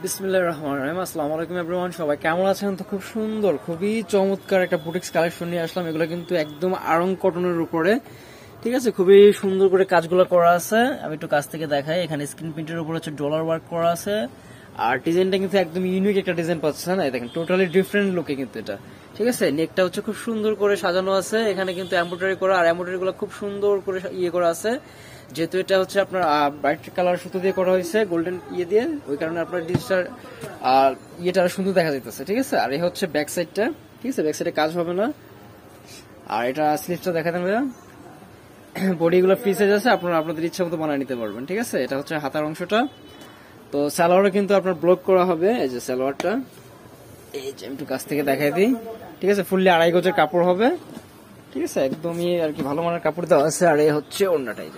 বিসমিল্লাহির রহমানির রহিম। আসসালামু আলাইকুম এভরিওয়ান, সবাই কেমন আছেন? তো খুব সুন্দর, খুবই চমৎকার একটা বুটিক্স কালেকশন নিয়ে আসলাম। এগুলো কিন্তু একদম আড়ং কটনের উপরে, ঠিক আছে, খুবই সুন্দর করে কাজগুলো করা আছে। আমি একটু কাছ থেকে দেখাই। এখানে স্ক্রিন প্রিন্টের উপর হচ্ছে ডলার ওয়ার্ক করা আছে, আর ডিজাইনটা কিন্তু একদম ইউনিক একটা ডিজাইন পাচ্ছেন। এই দেখেন, টোটালি ডিফারেন্ট লুকে কিন্তু এটা, ঠিক আছে। নেকটা হচ্ছে খুব সুন্দর করে সাজানো আছে, এখানে কিন্তু এমব্রয়ডারি করা, আর এমব্রয়ডারি গুলো খুব সুন্দর করে ইয়ে করা আছে। যেহেতু এটা হচ্ছে আপনার ব্রাইট কালার সুতো দিয়ে করা হয়েছে, গোল্ডেন ইয়ে দিয়ে, ওই কারণে আপনার ডিজিটাল ইয়েটা সুন্দর দেখা যাইতেছে, ঠিক আছে। আর এই হচ্ছে ব্যাক সাইডটা, ঠিক আছে, ব্যাক সাইডে কাজ হবে না। আর এটা স্লিপসটা দেখা দেন ভাইয়া, বডি গুলো ফ্রি সাইজ আছে, আপনারা আপনাদের ইচ্ছা মতো বানিয়ে নিতে পারবেন, ঠিক আছে। এটা হচ্ছে হাতার অংশটা। তো সালোয়ারও কিন্তু আপনার ব্লক করা হবে, এই যে সালোয়ারটা, এই যে একটু কাছ থেকে দেখাই দিই, ঠিক আছে। ফুললি 2.5 গজের কাপড় হবে, ঠিক আছে, একদমই আর কি ভালো মানের কাপড় দেওয়া আছে। আর এই হচ্ছে ওড়নাটা, এই যে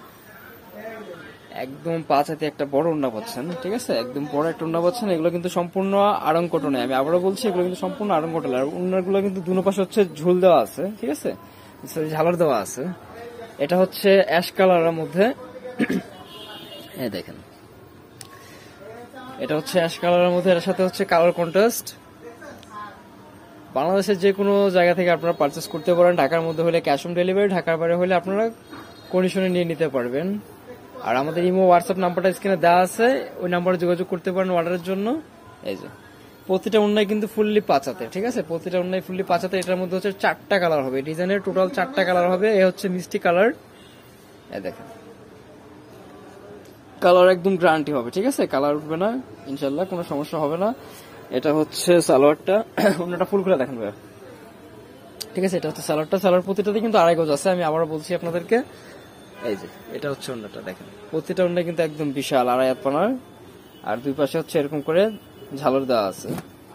একদম 5 হাতে একটা বড় ওড়না পাচ্ছেন, ঠিক আছে, একদম বড় একটা ওড়না পাচ্ছেন। এগুলো কিন্তু সম্পূর্ণ আড়ং কটনে, আমি আবারও বলছি, এগুলো কিন্তু সম্পূর্ণ আড়ং কটনে। আর ওড়নাগুলো কিন্তু দুনো পাশে হচ্ছে ঝুল দেওয়া আছে, ঠিক আছে, ঝালার দেওয়া আছে। এটা হচ্ছে অ্যাশ কালারের মধ্যে, এই দেখেন, এটা হচ্ছে অ্যাশ কালারের মধ্যে, এর সাথে হচ্ছে কালার কন্ট্রাস্ট। বাংলাদেশের যে কোনো জায়গা থেকে আপনারা পারচেস করতে পারেন। ঢাকার মধ্যে হলে ক্যাশ অন ডেলিভারি, ঢাকার বাইরে হলে আপনারা কন্ডিশনে নিয়ে নিতে পারবেন। আর আমাদের ইমো হোয়াটসঅ্যাপ নাম্বারটা স্ক্রিনে দেওয়া আছে, ওই নাম্বারে যোগাযোগ করতে পারেন অর্ডারের জন্য। এই যে প্রতিটা ওড়নায় কিন্তু ফুললি 5 হাতে, ঠিক আছে, প্রতিটা ওড়নায় ফুললি 5 হাতে। এটার মধ্যে হচ্ছে 4টা কালার হবে, ডিজাইনের টোটাল 4টা কালার হবে। এই হচ্ছে মিষ্টি কালার, এই দেখেন, কালার একদম গ্যারান্টি হবে, ঠিক আছে, কালার উঠবে না ইনশাল্লাহ, কোনো সমস্যা হবে না। এটা হচ্ছে সালোয়ারটা, ওড়নাটা ফুল করে দেখেন ভাইয়া, ঠিক আছে। এটা হচ্ছে সালোয়ারটা, সালোয়ার প্রতিটাতে কিন্তু 2.5 গজ আছে, আমি আবারও বলছি আপনাদেরকে। এই যে এটা হচ্ছে ওড়নাটা, দেখেন প্রতিটা ওড়না কিন্তু একদম বিশাল 2.5 হাত পানার, আর দুই পাশে হচ্ছে এরকম করে ঝালর দেওয়া আছে।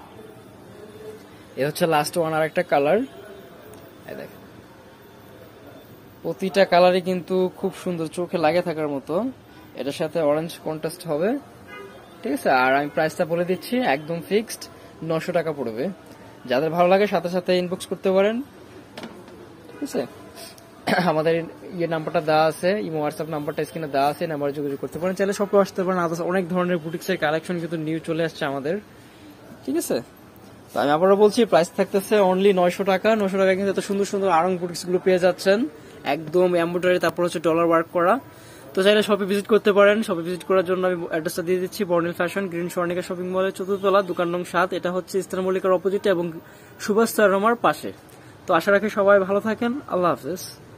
এ হচ্ছে লাস্ট ওয়ান, আর একটা কালার, এই দেখেন প্রতিটা কালারই কিন্তু খুব সুন্দর, চোখে লাগে থাকার মতো। এটার সাথে অরেঞ্জ কন্ট্রাস্ট হবে, ঠিক আছে। আর আমি প্রাইসটা বলে দিচ্ছি, একদম ফিক্সড 900 টাকা পড়বে। যাদের ভালো লাগে সাথে সাথে ইনবক্স করতে পারেন, ঠিক আছে। আমাদের ইয়ে নাম্বারটা দেওয়া আছে, ইমো হোয়াটসঅ্যাপ নাম্বারটা স্ক্রিনে দেওয়া আছে, নাম্বারে যোগাযোগ করতে পারেন। চাইলে শপে আসতে পারেন, আদার্স অনেক ধরনের বুটিক্সের কালেকশন কিন্তু নিউ চলে আসছে আমাদের, ঠিক আছে। তো আমি আবারও বলছি, প্রাইস থাকতেছে অনলি 900 টাকা। 900 টাকা কিন্তু এত সুন্দর সুন্দর আড়ং বুটিক্স গুলো পেয়ে যাচ্ছেন, একদম এমব্রয়ডারি, তারপর হচ্ছে ডলার ওয়ার্ক করা। তো চাইলে শপে ভিজিট করতে পারেন। শপে ভিজিট করার জন্য আমি অ্যাড্রেসটা দিয়ে দিচ্ছি, বর্ণিল ফ্যাশন, গ্রিন স্বর্ণিকা শপিং মলের 4th তলা, দোকান নং 7। এটা হচ্ছে ইস্টার্ন মল্লিকার অপোজিটে এবং সুভাষ রমার পাশে। তো আশা রাখি সবাই ভালো থাকেন, আল্লাহ হাফেজ।